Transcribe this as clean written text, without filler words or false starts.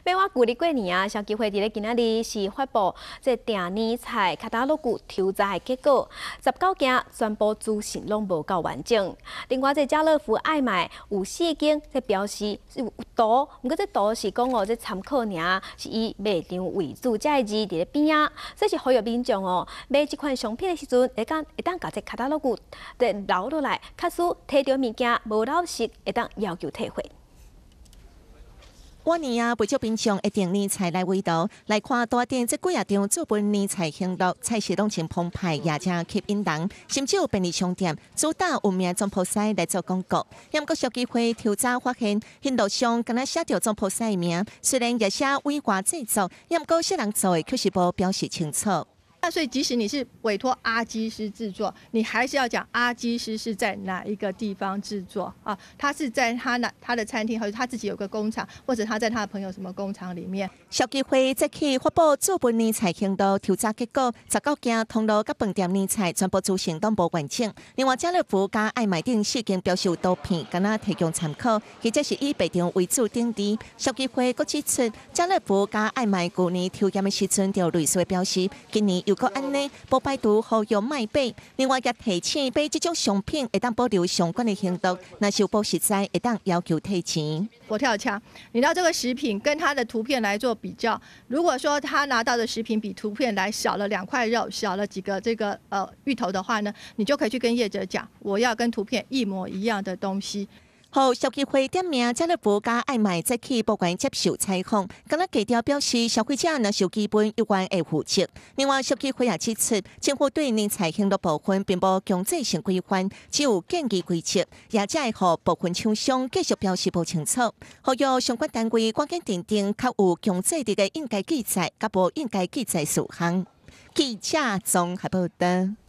要我旧历过年啊，消基会伫咧今仔日是发布这订年菜卡塔罗古抽查的结果，19件全部资讯拢无够完整。另外，这家乐福爱买有4间，这表示是有图，不过这图是讲哦，这参考尔，是以卖场为主，这个字伫咧边啊，这是呼吁民众哦，买这款商品的时阵，会当甲这卡塔罗古这留落来，假使摕到物件无老实，会当要求退回。 往年啊，不少民众会订年菜来围图，来看大店这几啊场做份年菜行路，菜市拢真澎湃，也真吸引人。甚至有便利商店主打有名总铺师来做广告。不过消基会调查发现，行路上敢若写着总铺师的名，虽然也写委外制作，不过些人做的却是无表示清楚。 那所以，即使你是委托阿基师制作，你还是要讲阿基师是在哪一个地方制作啊？他是在他的餐厅，或者他自己有个工厂，或者他在他的朋友什么工厂里面。 消基会即起发布做份年菜行路调查结果，19件通路甲饭店年菜全部资讯都无完整。另外，家乐福加爱买店4间标示有图片，敢若提供参考，或者是以卖场为主定义。消基会佫指出，家乐福加爱买去年抽验的时阵就类似的标示，今年又搁安尼，无排除呼吁卖买。另外，也提醒买这种商品会当保留相关的行动，若是有不实在，会当要求退钱。 佛跳墙，你拿这个食品跟它的图片来做比较，如果说他拿到的食品比图片来少了2块肉，少了几个芋头的话呢，你就可以去跟业者讲，我要跟图片一模一样的东西。 好，消基会点名家乐福加爱买再去报关接受采访，敢若记者表示，消费者若受基本有关会负责。另外，消基会也指出，政府对年菜行路部分并无强制性规范，只有建议规则，也只会互部分厂商继续表示不清楚。呼吁相关单位赶紧订定较有强制力的应该记载，甲无应该记载事项。记者综合报道。